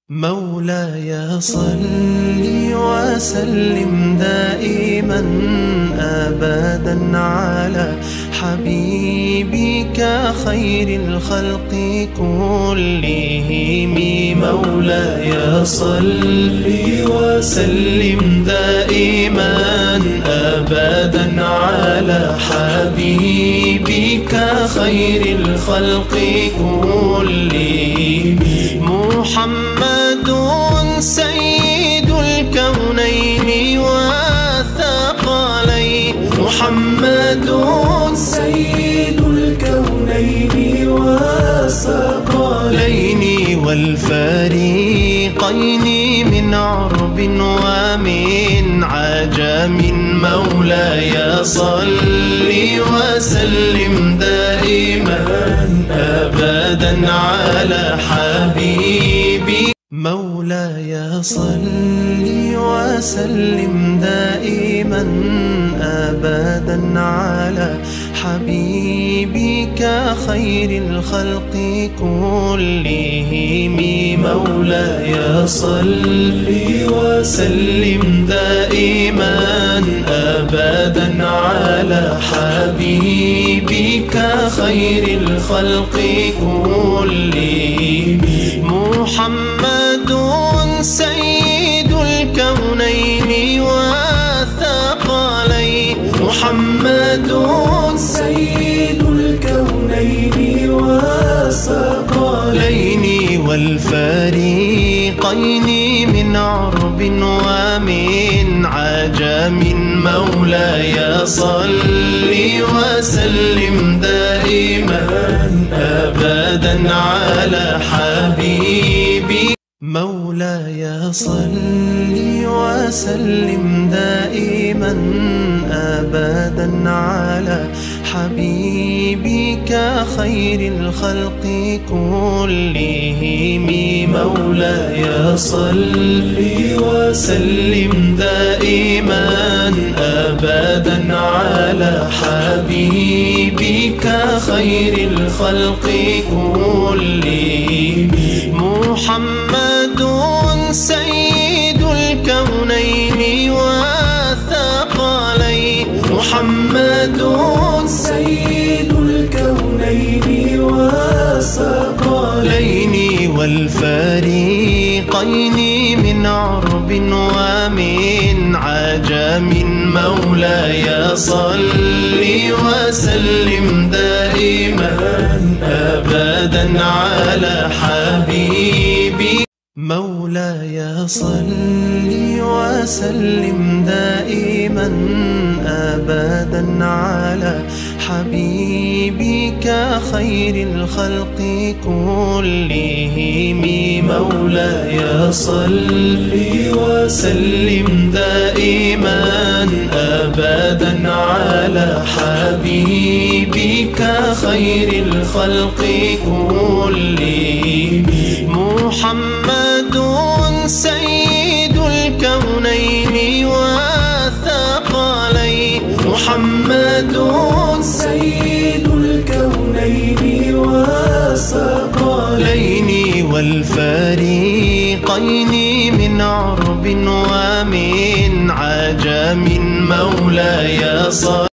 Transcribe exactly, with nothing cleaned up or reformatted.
مولاي صل وسلم دائما أبدا على حبيبك خير الخلق كلهم. مولاي صل وسلم دائما أبدا على حبيبك خير الخلق كلهم. محمد سيد الكونين والثقلين. محمد سيد الكونين والثقلين والفريقين من عرب ومن عجم. مولاي صل وسلم دائما أبدا على حبيبي. مولاي صل وسلم دائما أبدا على حبيبك خير الخلق كلهم. مولاي صل وسلم دائما أبدا على حبيبك خير الخلق كلهم. محمد سيد الكونين والثقلين. محمد سيد الكونين والثقلين والفريقين من عرب ومن عجم. مولاي صل وسلم دائما أبدا على حبيبي. مولاي صل وسلم دائما أبدا على حبيبك خير الخلق كلهم. مولاي صل وسلم دائما أبدا على حبيبك خير الخلق كلهم. محمد سيد الكونين والثقلين. محمد سيد الكونين والثقلين والفريقين من عرب ومن عجم. مولاي صل وسلم دائما أبدا على حبيبي. مولاي صل وسلم دائما أبدا على حبيبك خير الخلق كلهم. مولاي صل وسلم دائما أبدا على حبيبك خير الخلق كلهم. محمد سيد الكونين والثقلين. محمد سيد الكونين والثقلين والفريقين من عرب ومن عجم. مولاي صل